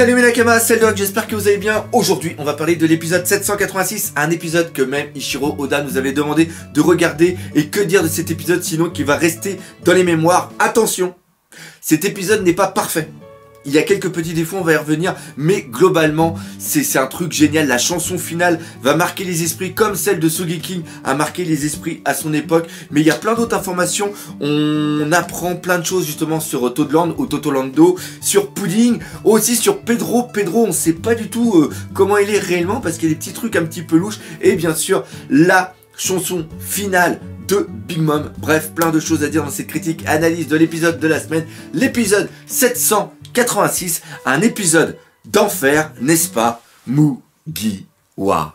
Salut mes Nakamas, c'est le Doc, j'espère que vous allez bien. Aujourd'hui, on va parler de l'épisode 786, un épisode que même Ichiro Oda nous avait demandé de regarder. Et que dire de cet épisode sinon qu'il va rester dans les mémoires. Attention, cet épisode n'est pas parfait. Il y a quelques petits défauts, on va y revenir, mais globalement, c'est un truc génial. La chanson finale va marquer les esprits comme celle de Sogeking a marqué les esprits à son époque. Mais il y a plein d'autres informations. On apprend plein de choses justement sur Toadland ou Totolando, sur Pudding, aussi sur Pedro. Pedro, on ne sait pas du tout comment il est réellement parce qu'il y a des petits trucs un petit peu louches. Et bien sûr, la chanson finale de Big Mom. Bref, plein de choses à dire dans cette critique analyse de l'épisode de la semaine. L'épisode 786, un épisode d'enfer, n'est-ce pas, Mugiwara.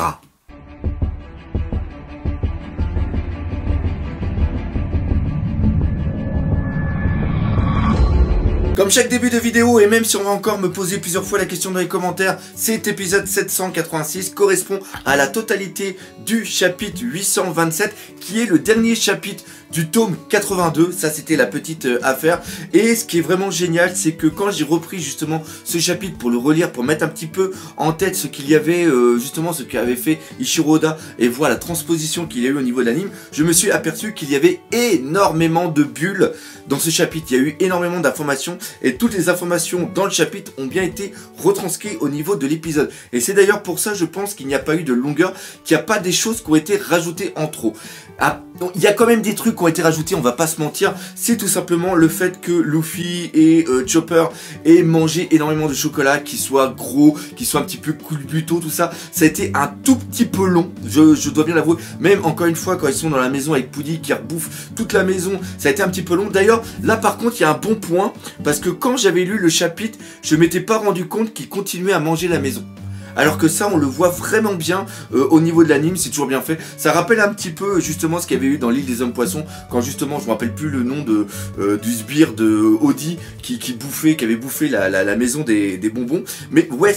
Comme chaque début de vidéo, et même si on va encore me poser plusieurs fois la question dans les commentaires, cet épisode 786 correspond à la totalité du chapitre 827, qui est le dernier chapitre du tome 82, ça c'était la petite affaire. Et ce qui est vraiment génial, c'est que quand j'ai repris justement ce chapitre pour le relire, pour mettre un petit peu en tête ce qu'il y avait, justement ce qu'avait fait Ichiro Oda, et voir la transposition qu'il y a eu au niveau de l'anime, je me suis aperçu qu'il y avait énormément de bulles dans ce chapitre. Il y a eu énormément d'informations, et toutes les informations dans le chapitre ont bien été retranscrites au niveau de l'épisode. Et c'est d'ailleurs pour ça, je pense qu'il n'y a pas eu de longueur, qu'il n'y a pas des choses qui ont été rajoutées en trop. Ah, il y a quand même des trucs qui ont été rajoutés, on va pas se mentir. C'est tout simplement le fait que Luffy et Chopper aient mangé énormément de chocolat, qui soit gros, qui soit un petit peu culbuto, tout ça. Ça a été un tout petit peu long, je dois bien l'avouer. Même encore une fois, quand ils sont dans la maison avec Pudding qui rebouffe toute la maison, ça a été un petit peu long. D'ailleurs, là par contre, il y a un bon point, parce que quand j'avais lu le chapitre, je m'étais pas rendu compte qu'ils continuaient à manger la maison. Alors que ça, on le voit vraiment bien au niveau de l'anime, c'est toujours bien fait. Ça rappelle un petit peu justement ce qu'il y avait eu dans l'île des hommes poissons, quand justement, je me rappelle plus le nom du sbire de Audi qui avait bouffé la maison des bonbons. Mais ouais,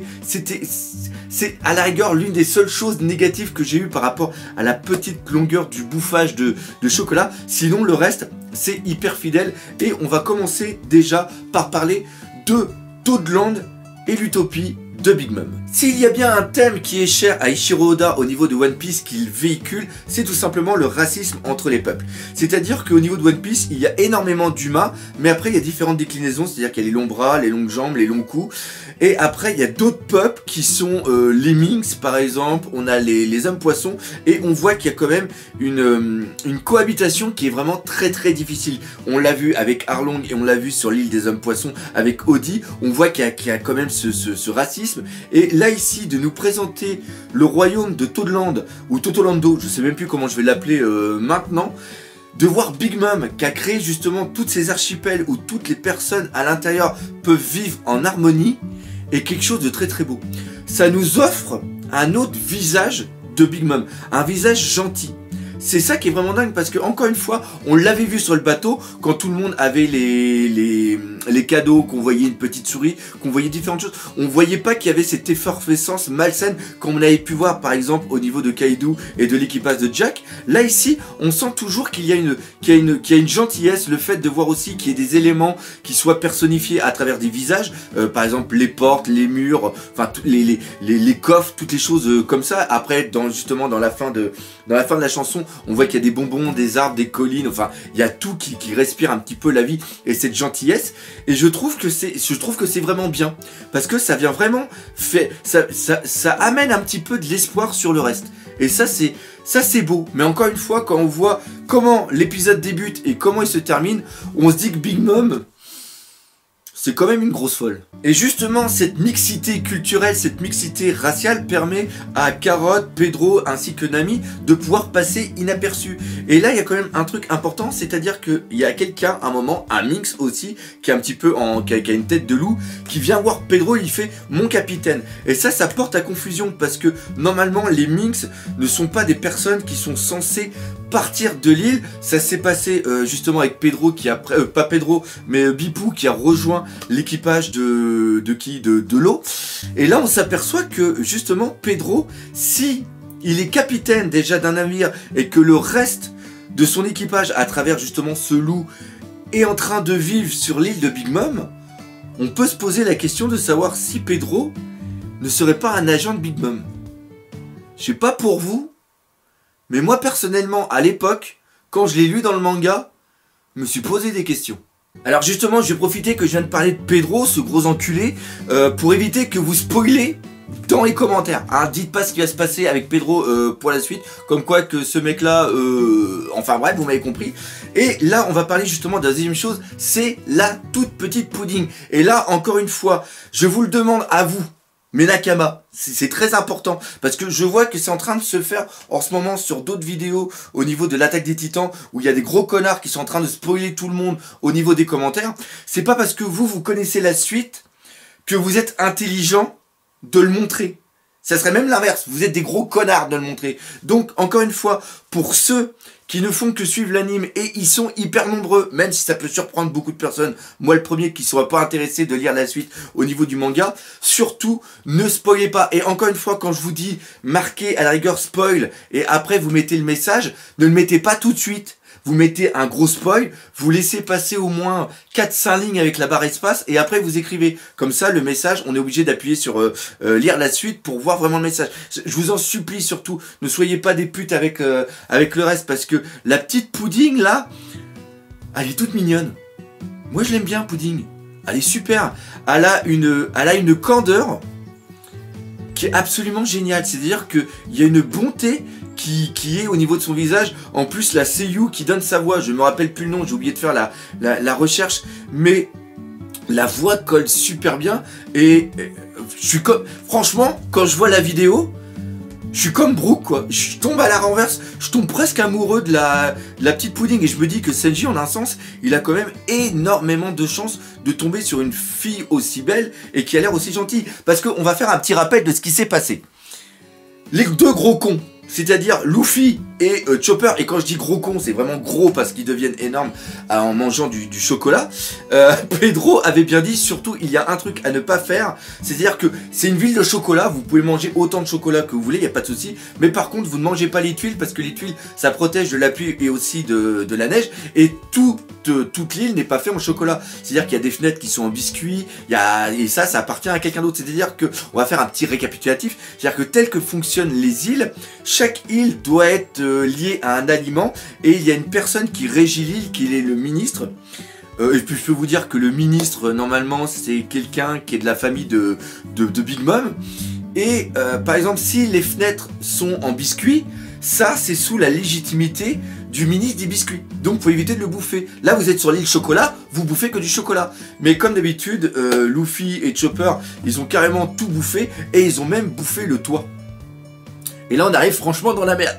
c'est à la rigueur l'une des seules choses négatives que j'ai eues par rapport à la petite longueur du bouffage de chocolat. Sinon, le reste, c'est hyper fidèle. Et on va commencer déjà par parler de Toadland et l'utopie de Big Mom. S'il y a bien un thème qui est cher à Ichiro Oda au niveau de One Piece qu'il véhicule, c'est tout simplement le racisme entre les peuples. C'est-à-dire qu'au niveau de One Piece, il y a énormément d'humains, mais après il y a différentes déclinaisons, c'est-à-dire qu'il y a les longs bras, les longues jambes, les longs coups, et après il y a d'autres peuples qui sont les Minks par exemple, on a les hommes poissons, et on voit qu'il y a quand même une cohabitation qui est vraiment très très difficile. On l'a vu avec Arlong et on l'a vu sur l'île des hommes poissons avec Audi, on voit qu'il y a quand même ce racisme. Et là ici, de nous présenter le royaume de Toadland, ou Totolando, je sais même plus comment je vais l'appeler maintenant, de voir Big Mom qui a créé justement toutes ces archipels où toutes les personnes à l'intérieur peuvent vivre en harmonie, est quelque chose de très très beau. Ça nous offre un autre visage de Big Mom, un visage gentil. C'est ça qui est vraiment dingue parce que, encore une fois, on l'avait vu sur le bateau quand tout le monde avait les cadeaux, qu'on voyait une petite souris, qu'on voyait différentes choses. On voyait pas qu'il y avait cette effervescence malsaine comme on avait pu voir par exemple au niveau de Kaido et de l'équipage de Jack. Là ici, on sent toujours qu'il y a une gentillesse, le fait de voir aussi qu'il y ait des éléments qui soient personnifiés à travers des visages, par exemple les portes, les murs, enfin les coffres, toutes les choses comme ça. Après, justement dans la fin de la chanson, on voit qu'il y a des bonbons, des arbres, des collines, enfin il y a tout qui respire un petit peu la vie et cette gentillesse. Et je trouve que c'est vraiment bien parce que ça vient vraiment ça amène un petit peu de l'espoir sur le reste. Et ça c'est beau. Mais encore une fois, quand on voit comment l'épisode débute et comment il se termine, on se dit que Big Mom, c'est quand même une grosse folle. Et justement, cette mixité culturelle, cette mixité raciale permet à Carrot, Pedro ainsi que Nami de pouvoir passer inaperçu. Et là, il y a quand même un truc important, c'est-à-dire qu'il y a quelqu'un, à un moment, un Minx aussi, qui est un petit peu qui a une tête de loup, qui vient voir Pedro et il fait « mon capitaine ». Et ça porte à confusion parce que normalement, les Minx ne sont pas des personnes qui sont censées partir de l'île. Ça s'est passé justement avec Pedro qui a pas Pedro mais Bipou qui a rejoint l'équipage de l'eau. Et là on s'aperçoit que justement Pedro, si il est capitaine déjà d'un navire et que le reste de son équipage à travers justement ce loup est en train de vivre sur l'île de Big Mom, on peut se poser la question de savoir si Pedro ne serait pas un agent de Big Mom. Je sais pas pour vous, mais moi personnellement, à l'époque, quand je l'ai lu dans le manga, je me suis posé des questions. Alors justement, je vais profiter que je viens de parler de Pedro, ce gros enculé, pour éviter que vous spoilez dans les commentaires. Hein, dites pas ce qui va se passer avec Pedro pour la suite, comme quoi que ce mec-là, enfin bref, vous m'avez compris. Et là, on va parler justement de la deuxième chose, c'est la toute petite pudding. Et là, encore une fois, je vous le demande à vous, mes Nakama, c'est très important, parce que je vois que c'est en train de se faire en ce moment sur d'autres vidéos au niveau de l'attaque des titans, où il y a des gros connards qui sont en train de spoiler tout le monde au niveau des commentaires. C'est pas parce que vous connaissez la suite que vous êtes intelligent de le montrer. Ça serait même l'inverse, vous êtes des gros connards de le montrer. Donc, encore une fois, pour ceux qui ne font que suivre l'anime, et ils sont hyper nombreux, même si ça peut surprendre beaucoup de personnes, moi le premier qui ne sera pas intéressé de lire la suite au niveau du manga, surtout ne spoilez pas. Et encore une fois, quand je vous dis marquez à la rigueur spoil, et après vous mettez le message, ne le mettez pas tout de suite. Vous mettez un gros spoil, vous laissez passer au moins 4-5 lignes avec la barre espace, et après vous écrivez. Comme ça, le message, on est obligé d'appuyer sur lire la suite pour voir vraiment le message. Je vous en supplie surtout, ne soyez pas des putes avec le reste, parce que la petite pudding là, elle est toute mignonne. Moi je l'aime bien, pudding. Elle est super. Elle a une candeur qui est absolument géniale. C'est-à-dire qu'il y a une bonté qui est au niveau de son visage. En plus, la seiyuu qui donne sa voix, je me rappelle plus le nom, j'ai oublié de faire la recherche, mais la voix colle super bien. Et je suis comme, franchement, quand je vois la vidéo, je suis comme Brooke, quoi. Je tombe à la renverse, je tombe presque amoureux de la petite pudding. Et je me dis que Senji, en un sens, il a quand même énormément de chance de tomber sur une fille aussi belle et qui a l'air aussi gentille. Parce qu'on va faire un petit rappel de ce qui s'est passé. Les deux gros cons, c'est-à-dire Luffy et Chopper, et quand je dis gros con, c'est vraiment gros parce qu'ils deviennent énormes en mangeant du chocolat. Pedro avait bien dit, surtout il y a un truc à ne pas faire, c'est-à-dire que c'est une ville de chocolat, vous pouvez manger autant de chocolat que vous voulez, il n'y a pas de souci, mais par contre vous ne mangez pas les tuiles parce que les tuiles ça protège de la pluie et aussi de la neige, et toute l'île n'est pas faite en chocolat, c'est-à-dire qu'il y a des fenêtres qui sont en biscuits, et ça appartient à quelqu'un d'autre, c'est-à-dire que on va faire un petit récapitulatif, c'est-à-dire que tel que fonctionnent les îles, chaque île doit être liée à un aliment, et il y a une personne qui régit l'île, qui est le ministre. Et puis je peux vous dire que le ministre, normalement, c'est quelqu'un qui est de la famille de Big Mom. Et par exemple, si les fenêtres sont en biscuits, ça c'est sous la légitimité du ministre des biscuits. Donc faut éviter de le bouffer. Là vous êtes sur l'île chocolat, vous bouffez que du chocolat. Mais comme d'habitude, Luffy et Chopper, ils ont carrément tout bouffé, et ils ont même bouffé le toit. Et là on arrive franchement dans la merde.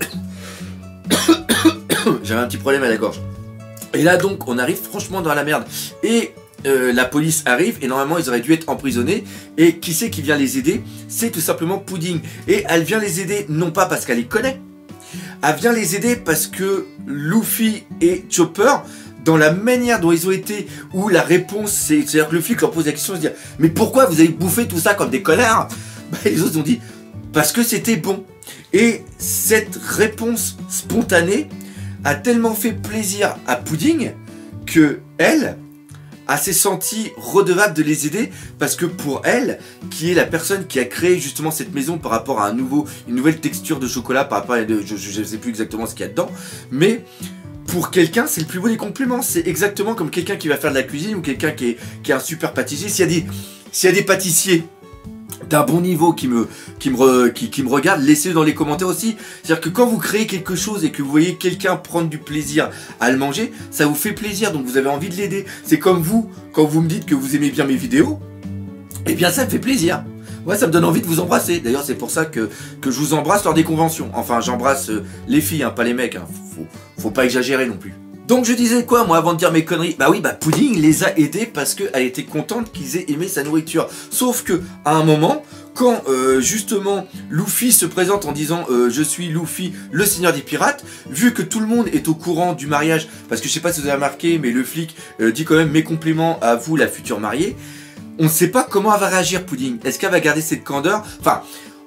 J'avais un petit problème à la gorge. Et là donc on arrive franchement dans la merde. Et la police arrive, et normalement ils auraient dû être emprisonnés. Et qui c'est qui vient les aider? C'est tout simplement Pudding. Et elle vient les aider non pas parce qu'elle les connaît, elle vient les aider parce que Luffy et Chopper, dans la manière dont ils ont été, où la réponse c'est-à-dire que Luffy leur pose la question, se dire mais pourquoi vous avez bouffé tout ça comme des connards? Bah, les autres ont dit parce que c'était bon. Et cette réponse spontanée a tellement fait plaisir à Pudding que elle s'est sentie redevable de les aider, parce que pour elle, qui est la personne qui a créé justement cette maison par rapport à une nouvelle texture de chocolat, par rapport à je ne sais plus exactement ce qu'il y a dedans, mais pour quelqu'un c'est le plus beau des compliments. C'est exactement comme quelqu'un qui va faire de la cuisine, ou quelqu'un qui est un super pâtissier. S'il y a des pâtissiers d'un bon niveau qui me regarde, laissez-le dans les commentaires aussi. C'est-à-dire que quand vous créez quelque chose et que vous voyez quelqu'un prendre du plaisir à le manger, ça vous fait plaisir, donc vous avez envie de l'aider. C'est comme vous, quand vous me dites que vous aimez bien mes vidéos, eh bien ça me fait plaisir. Ouais, ça me donne envie de vous embrasser. D'ailleurs, c'est pour ça que je vous embrasse lors des conventions. Enfin, j'embrasse les filles, hein, pas les mecs. Hein. Faut pas exagérer non plus. Donc je disais quoi moi avant de dire mes conneries? Bah oui, bah Pudding les a aidés parce qu'elle était contente qu'ils aient aimé sa nourriture. Sauf que à un moment, quand justement Luffy se présente en disant je suis Luffy, le seigneur des pirates, vu que tout le monde est au courant du mariage, parce que je sais pas si vous avez remarqué, mais le flic dit quand même mes compliments à vous la future mariée, on ne sait pas comment elle va réagir Pudding. Est-ce qu'elle va garder cette candeur? Enfin,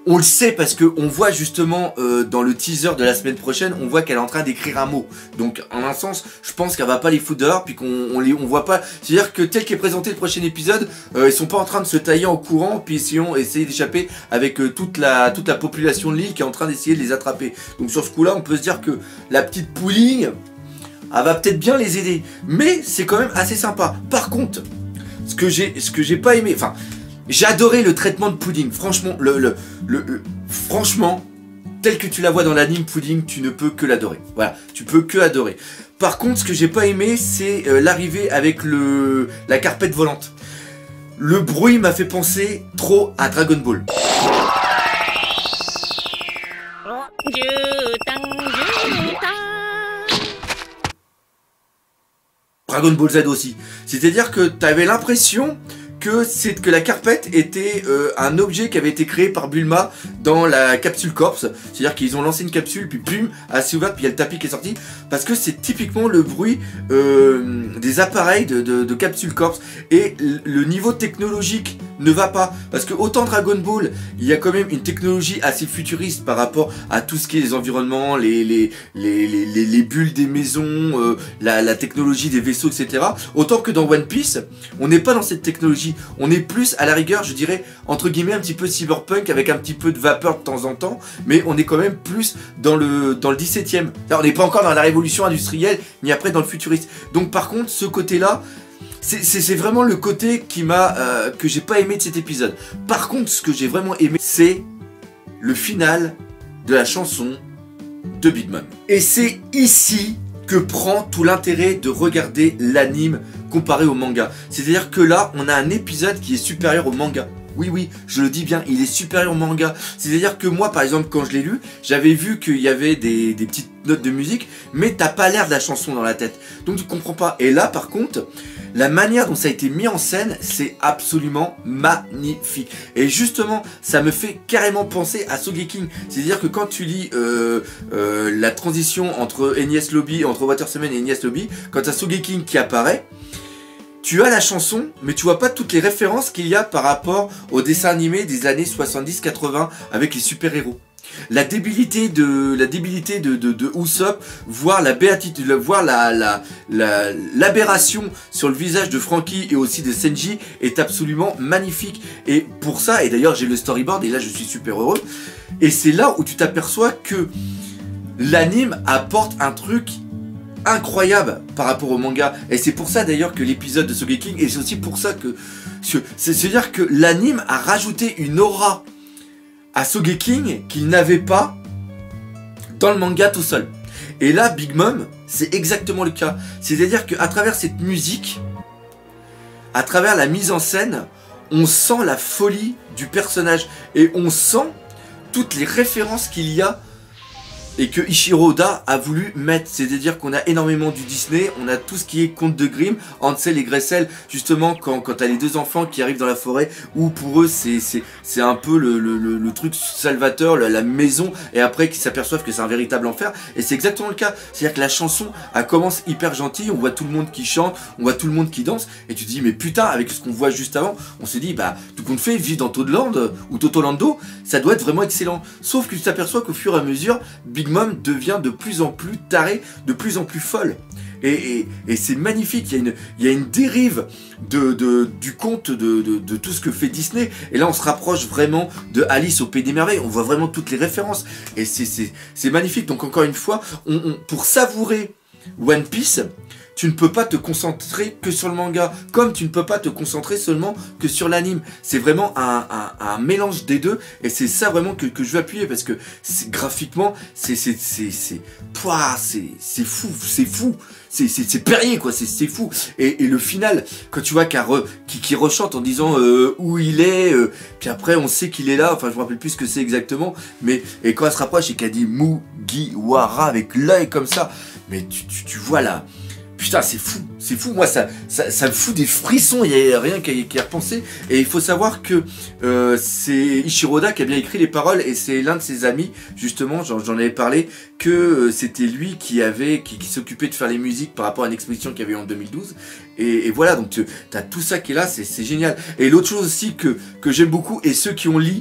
On le sait parce que on voit justement dans le teaser de la semaine prochaine, on voit qu'elle est en train d'écrire un mot. Donc en un sens, je pense qu'elle va pas les foutre dehors, puis on voit pas. C'est-à-dire que tel qu'est présenté le prochain épisode, ils sont pas en train de se tailler en courant, puis essayer d'échapper avec toute la population de l'île qui est en train d'essayer de les attraper. Donc sur ce coup-là, on peut se dire que la petite Pudding, elle va peut-être bien les aider. Mais c'est quand même assez sympa. Par contre, ce que j'ai pas aimé, enfin, j'ai adoré le traitement de Pudding. Franchement, franchement, tel que tu la vois dans l'anime Pudding, tu ne peux que l'adorer. Voilà, tu peux que adorer. Par contre, ce que j'ai pas aimé, c'est l'arrivée avec la carpette volante. Le bruit m'a fait penser trop à Dragon Ball. Dragon Ball Z aussi. C'est-à-dire que tu avais l'impression que la carpette était un objet qui avait été créé par Bulma dans la Capsule Corps. C'est-à-dire qu'ils ont lancé une capsule, puis pum, elle s'est ouverte, puis il y a le tapis qui est sorti. Parce que c'est typiquement le bruit des appareils de Capsule Corps. Et le niveau technologique ne va pas. Parce que autant Dragon Ball, il y a quand même une technologie assez futuriste par rapport à tout ce qui est les environnements, les bulles des maisons, la technologie des vaisseaux, etc. Autant que dans One Piece, on n'est pas dans cette technologie. On est plus à la rigueur, je dirais, entre guillemets, un petit peu cyberpunk avec un petit peu de vapeur de temps en temps, mais on est quand même plus dans le 17e. On n'est pas encore dans la révolution industrielle, ni après dans le futuriste. Donc par contre, ce côté-là, c'est vraiment le côté que j'ai pas aimé de cet épisode. Par contre, ce que j'ai vraiment aimé, c'est le final de la chanson de Big Mom. Et c'est ici que prend tout l'intérêt de regarder l'anime comparé au manga. C'est-à-dire que là, on a un épisode qui est supérieur au manga. Oui, oui, je le dis bien, il est supérieur au manga. C'est-à-dire que moi, par exemple, quand je l'ai lu, j'avais vu qu'il y avait des petites notes de musique, mais t'as pas l'air de la chanson dans la tête. Donc tu comprends pas. Et là, par contre, la manière dont ça a été mis en scène, c'est absolument magnifique. Et justement, ça me fait carrément penser à Sogeking. C'est-à-dire que quand tu lis la transition entre Enies Lobby, entre Water Seven et Enies Lobby, quand t'as Sogeking qui apparaît, tu as la chanson, mais tu vois pas toutes les références qu'il y a par rapport au dessin animé des années 70-80 avec les super-héros. La débilité de Usopp, voir la béatitude, voir l'aberration sur le visage de Franky et aussi de Senji est absolument magnifique. Et pour ça, et d'ailleurs j'ai le storyboard et là je suis super heureux, et c'est là où tu t'aperçois que l'anime apporte un truc incroyable par rapport au manga. Et c'est pour ça d'ailleurs que l'épisode de Sogeking, et c'est aussi pour ça que c'est-à-dire que l'anime a rajouté une aura à Sogeking qu'il n'avait pas dans le manga tout seul. Et là, Big Mom, c'est exactement le cas. C'est-à-dire qu'à travers cette musique, à travers la mise en scène, on sent la folie du personnage et on sent toutes les références qu'il y a et que Ichiro Oda a voulu mettre. C'est-à-dire qu'on a énormément du Disney, on a tout ce qui est conte de Grimm, Hansel et Gretel, justement quand t'as les deux enfants qui arrivent dans la forêt, où pour eux c'est un peu le truc salvateur, la maison, et après qu'ils s'aperçoivent que c'est un véritable enfer. Et c'est exactement le cas. C'est-à-dire que la chanson, elle commence hyper gentille, on voit tout le monde qui chante, on voit tout le monde qui danse, et tu te dis mais putain, avec ce qu'on voit juste avant, on s'est dit bah tout compte fait, vivre dans Toadland ou Totolando, ça doit être vraiment excellent. Sauf que tu t'aperçois qu'au fur et à mesure, Big Mom devient de plus en plus tarée, de plus en plus folle. Et c'est magnifique, il y a une dérive du conte de tout ce que fait Disney. Et là on se rapproche vraiment de Alice au Pays des Merveilles, on voit vraiment toutes les références. Et c'est magnifique. Donc encore une fois, pour savourer One Piece, tu ne peux pas te concentrer que sur le manga, comme tu ne peux pas te concentrer seulement que sur l'anime. C'est vraiment un mélange des deux, et c'est ça vraiment que je veux appuyer, parce que graphiquement, c'est fou, c'est Perrier quoi, c'est fou. Et le final, quand tu vois qui rechante en disant où il est, puis après on sait qu'il est là, enfin je me rappelle plus ce que c'est exactement, mais et quand elle se rapproche et qu'elle dit Mugiwara avec l'œil comme ça, mais tu vois là. Putain, c'est fou, moi ça me fout des frissons, il n'y a rien qu'à y repenser. Et il faut savoir que c'est Ishiroda qui a bien écrit les paroles, et c'est l'un de ses amis, justement, j'en avais parlé, que c'était lui qui s'occupait de faire les musiques par rapport à une exposition qu'il y avait eu en 2012. Et voilà, donc tu as tout ça qui est là, c'est génial. Et l'autre chose aussi que j'aime beaucoup, et ceux qui ont lu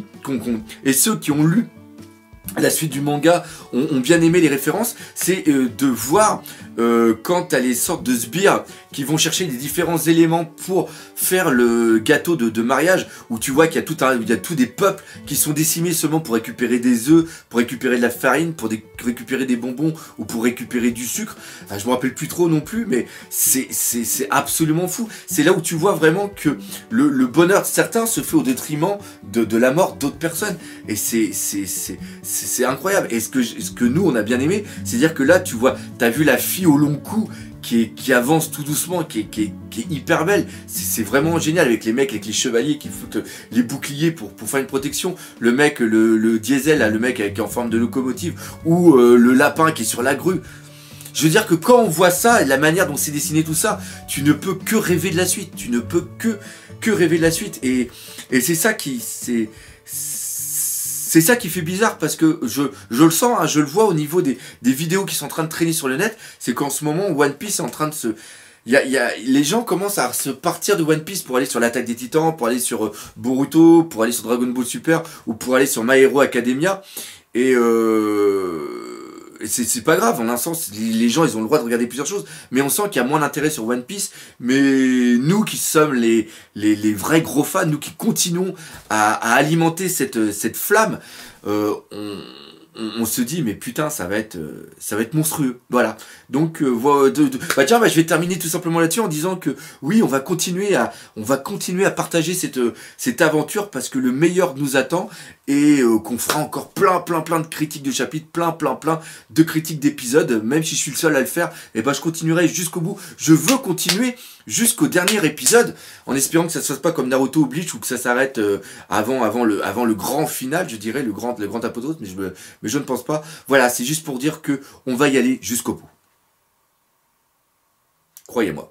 la suite du manga ont bien aimé les références, c'est de voir quand t'as les sortes de sbires qui vont chercher des différents éléments pour faire le gâteau de mariage, où tu vois qu'il y a tous des peuples qui sont décimés seulement pour récupérer des œufs, pour récupérer de la farine, pour récupérer des bonbons ou pour récupérer du sucre. Je me rappelle plus trop non plus, mais c'est absolument fou. C'est là où tu vois vraiment que le bonheur de certains se fait au détriment de la mort d'autres personnes. Et c'est incroyable. Et ce que nous on a bien aimé, c'est dire que là tu vois, t'as vu la fille au long cou qui avance tout doucement, qui est hyper belle. C'est vraiment génial, avec les mecs, avec les chevaliers qui foutent les boucliers pour faire une protection. Le mec, le diesel, là, le mec qui est en forme de locomotive, ou le lapin qui est sur la grue. Je veux dire que quand on voit ça, la manière dont c'est dessiné tout ça, tu ne peux que rêver de la suite. Tu ne peux que rêver de la suite. Et c'est ça qui... C'est ça qui fait bizarre, parce que je le sens, hein, je le vois au niveau des vidéos qui sont en train de traîner sur le net. C'est qu'en ce moment, One Piece est en train de se... les gens commencent à se partir de One Piece pour aller sur l'Attaque des Titans, pour aller sur Boruto, pour aller sur Dragon Ball Super, ou pour aller sur My Hero Academia. Et c'est pas grave, en un sens, les gens ils ont le droit de regarder plusieurs choses, mais on sent qu'il y a moins d'intérêt sur One Piece. Mais nous qui sommes les vrais gros fans, nous qui continuons à alimenter cette flamme, on se dit mais putain ça va être monstrueux, voilà. Donc tiens, je vais terminer tout simplement là-dessus en disant que oui, on va continuer à partager cette aventure, parce que le meilleur nous attend, et qu'on fera encore plein de critiques de chapitres, plein de critiques d'épisodes. Même si je suis le seul à le faire, et je continuerai jusqu'au bout. Je veux continuer jusqu'au dernier épisode, en espérant que ça se fasse pas comme Naruto ou Bleach, ou que ça s'arrête avant le grand final, je dirais, le grand apothéose, mais je ne pense pas. Voilà, c'est juste pour dire que on va y aller jusqu'au bout. Croyez-moi.